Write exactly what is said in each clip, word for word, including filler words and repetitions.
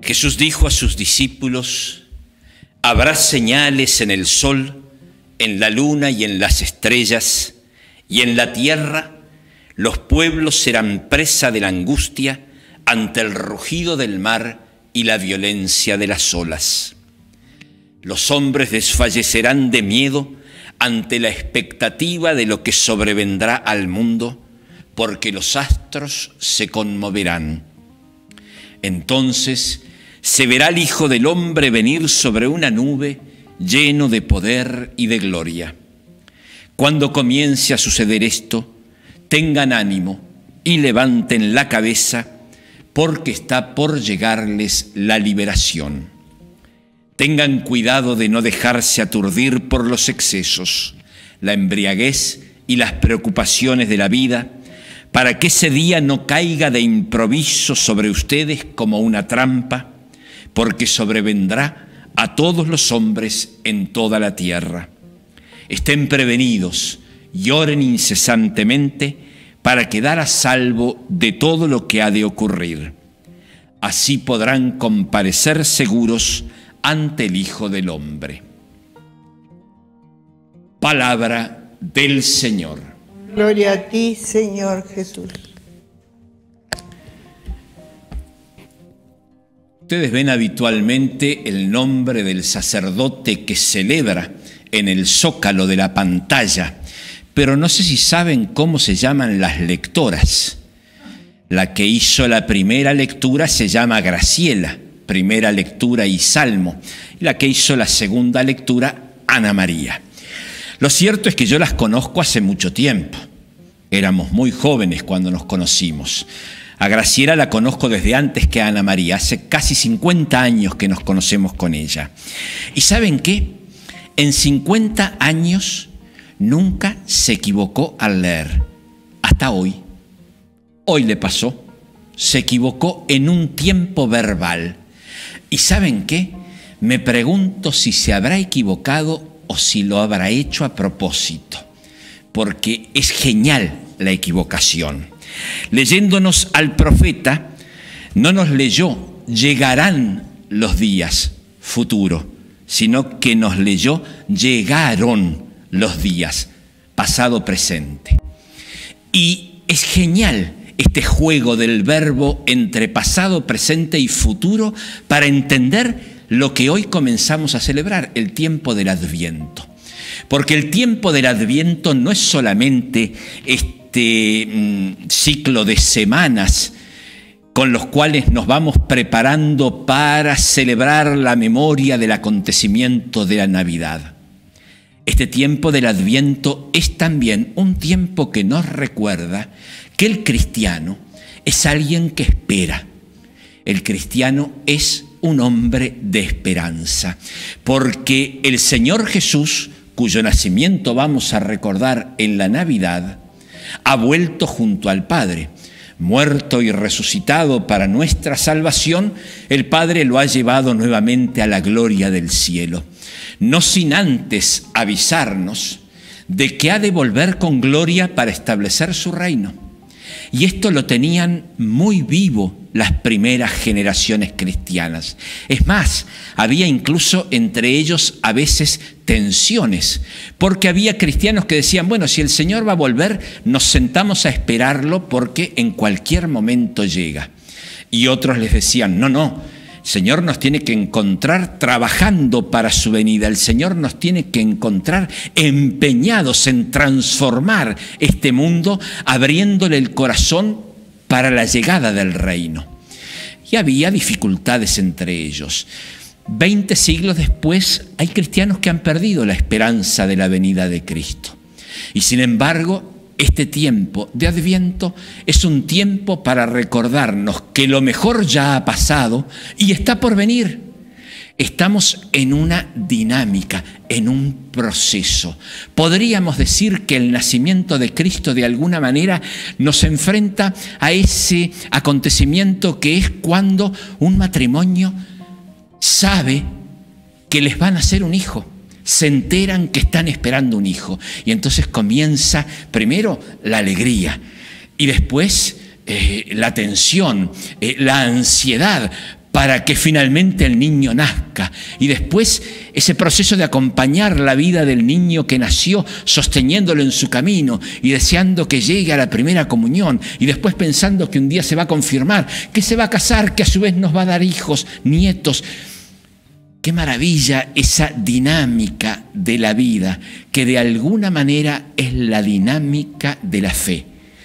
Jesús dijo a sus discípulos: habrá señales en el sol, en la luna y en las estrellas, y en la tierra los pueblos serán presa de la angustia ante el rugido del mar y la violencia de las olas. Los hombres desfallecerán de miedo ante la expectativa de lo que sobrevendrá al mundo, porque los astros se conmoverán. Entonces se verá al Hijo del Hombre venir sobre una nube lleno de poder y de gloria. Cuando comience a suceder esto, tengan ánimo y levanten la cabeza, porque está por llegarles la liberación. Tengan cuidado de no dejarse aturdir por los excesos, la embriaguez y las preocupaciones de la vida, para que ese día no caiga de improviso sobre ustedes como una trampa, porque sobrevendrá a todos los hombres en toda la tierra. Estén prevenidos y oren incesantemente para quedar a salvo de todo lo que ha de ocurrir. Así podrán comparecer seguros ante el Hijo del Hombre. Palabra del Señor. Gloria a ti, Señor Jesús. Ustedes ven habitualmente el nombre del sacerdote que celebra en el zócalo de la pantalla, pero no sé si saben cómo se llaman las lectoras. La que hizo la primera lectura se llama Graciela, primera lectura y salmo. La que hizo la segunda lectura, Ana María. Lo cierto es que yo las conozco hace mucho tiempo. Éramos muy jóvenes cuando nos conocimos. A Graciela la conozco desde antes que a Ana María, hace casi cincuenta años que nos conocemos con ella. ¿Y saben qué? En cincuenta años nunca se equivocó al leer, hasta hoy. Hoy le pasó, se equivocó en un tiempo verbal. ¿Y saben qué? Me pregunto si se habrá equivocado o si lo habrá hecho a propósito, porque es genial la equivocación. Leyéndonos al profeta, no nos leyó llegarán los días futuro, sino que nos leyó llegaron los días pasado presente. Y es genial este juego del verbo entre pasado, presente y futuro para entender lo que hoy comenzamos a celebrar, el tiempo del Adviento. Porque el tiempo del Adviento no es solamente este mm, ciclo de semanas con los cuales nos vamos preparando para celebrar la memoria del acontecimiento de la Navidad. Este tiempo del Adviento es también un tiempo que nos recuerda que el cristiano es alguien que espera. El cristiano es un hombre de esperanza, porque el Señor Jesús, cuyo nacimiento vamos a recordar en la Navidad, ha vuelto junto al Padre. Muerto y resucitado para nuestra salvación, el Padre lo ha llevado nuevamente a la gloria del cielo, no sin antes avisarnos de que ha de volver con gloria para establecer su reino. Y esto lo tenían muy vivo las primeras generaciones cristianas. Es más, había incluso entre ellos a veces tensiones, porque había cristianos que decían, bueno, si el Señor va a volver, nos sentamos a esperarlo porque en cualquier momento llega. Y otros les decían, no, no, el Señor nos tiene que encontrar trabajando para su venida. El Señor nos tiene que encontrar empeñados en transformar este mundo, abriéndole el corazón para la llegada del reino. Y había dificultades entre ellos. Veinte siglos después hay cristianos que han perdido la esperanza de la venida de Cristo. Y sin embargo, este tiempo de Adviento es un tiempo para recordarnos que lo mejor ya ha pasado y está por venir. Estamos en una dinámica, en un proceso. Podríamos decir que el nacimiento de Cristo de alguna manera nos enfrenta a ese acontecimiento que es cuando un matrimonio sabe que les van a nacer un hijo. Se enteran que están esperando un hijo. Y entonces comienza primero la alegría y después eh, la tensión, eh, la ansiedad para que finalmente el niño nazca. Y después ese proceso de acompañar la vida del niño que nació, sosteniéndolo en su camino y deseando que llegue a la primera comunión. Y después pensando que un día se va a confirmar, que se va a casar, que a su vez nos va a dar hijos, nietos. Qué maravilla esa dinámica de la vida, que de alguna manera es la dinámica de la fe.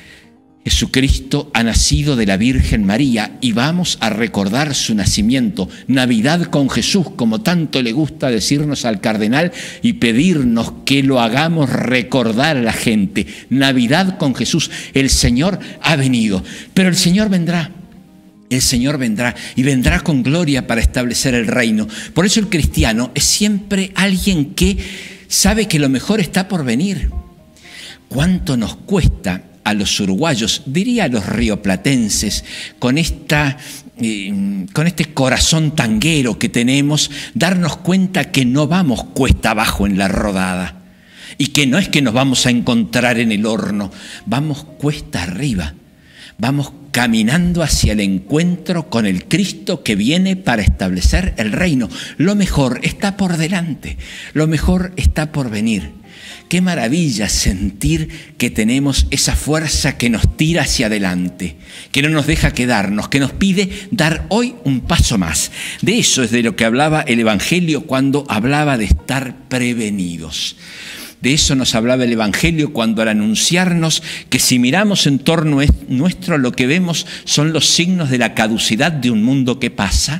Jesucristo ha nacido de la Virgen María y vamos a recordar su nacimiento. Navidad con Jesús, como tanto le gusta decirnos al cardenal y pedirnos que lo hagamos recordar a la gente. Navidad con Jesús. El Señor ha venido, pero el Señor vendrá. El Señor vendrá y vendrá con gloria para establecer el reino. Por eso el cristiano es siempre alguien que sabe que lo mejor está por venir. ¿Cuánto nos cuesta a los uruguayos, diría a los rioplatenses, con, esta, eh, con este corazón tanguero que tenemos, darnos cuenta que no vamos cuesta abajo en la rodada y que no es que nos vamos a encontrar en el horno, vamos cuesta arriba, vamos caminando hacia el encuentro con el Cristo que viene para establecer el reino. Lo mejor está por delante, lo mejor está por venir. Qué maravilla sentir que tenemos esa fuerza que nos tira hacia adelante, que no nos deja quedarnos, que nos pide dar hoy un paso más. De eso es de lo que hablaba el Evangelio cuando hablaba de estar prevenidos. De eso nos hablaba el Evangelio cuando al anunciarnos que si miramos en torno nuestro lo que vemos son los signos de la caducidad de un mundo que pasa.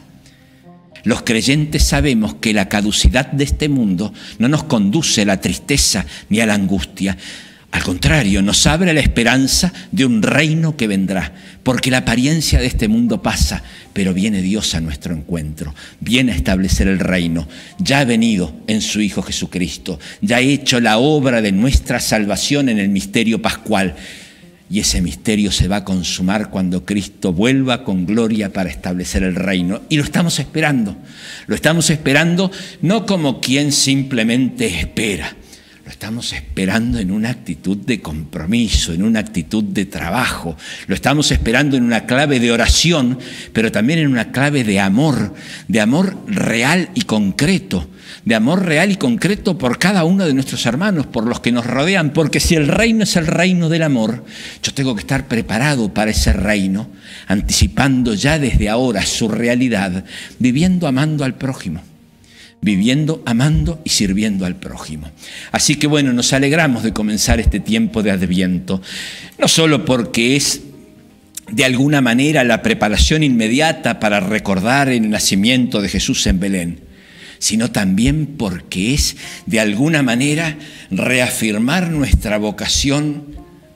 Los creyentes sabemos que la caducidad de este mundo no nos conduce a la tristeza ni a la angustia. Al contrario, nos abre la esperanza de un reino que vendrá, porque la apariencia de este mundo pasa, pero viene Dios a nuestro encuentro, viene a establecer el reino. Ya ha venido en su Hijo Jesucristo, ya ha hecho la obra de nuestra salvación en el misterio pascual. Y ese misterio se va a consumar cuando Cristo vuelva con gloria para establecer el reino. Y lo estamos esperando. Lo estamos esperando no como quien simplemente espera. Lo estamos esperando en una actitud de compromiso, en una actitud de trabajo. Lo estamos esperando en una clave de oración, pero también en una clave de amor, de amor real y concreto. De amor real y concreto por cada uno de nuestros hermanos, por los que nos rodean, porque si el reino es el reino del amor, yo tengo que estar preparado para ese reino, anticipando ya desde ahora su realidad, viviendo amando al prójimo, viviendo, amando y sirviendo al prójimo. Así que bueno, nos alegramos de comenzar este tiempo de Adviento, no solo porque es de alguna manera la preparación inmediata para recordar el nacimiento de Jesús en Belén, sino también porque es, de alguna manera, reafirmar nuestra vocación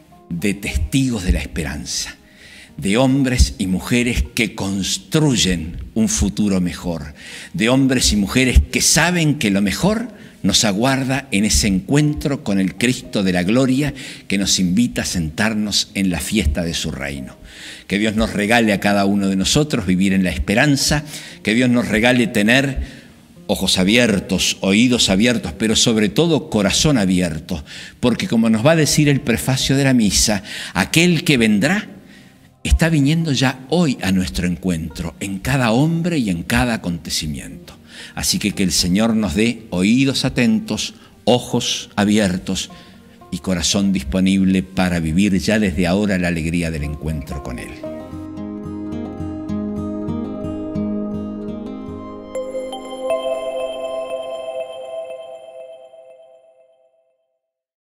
de testigos de la esperanza, de hombres y mujeres que construyen un futuro mejor, de hombres y mujeres que saben que lo mejor nos aguarda en ese encuentro con el Cristo de la gloria que nos invita a sentarnos en la fiesta de su reino. Que Dios nos regale a cada uno de nosotros vivir en la esperanza, que Dios nos regale tener ojos abiertos, oídos abiertos, pero sobre todo corazón abierto, porque como nos va a decir el prefacio de la misa, aquel que vendrá está viniendo ya hoy a nuestro encuentro, en cada hombre y en cada acontecimiento. Así que que el Señor nos dé oídos atentos, ojos abiertos y corazón disponible para vivir ya desde ahora la alegría del encuentro con Él.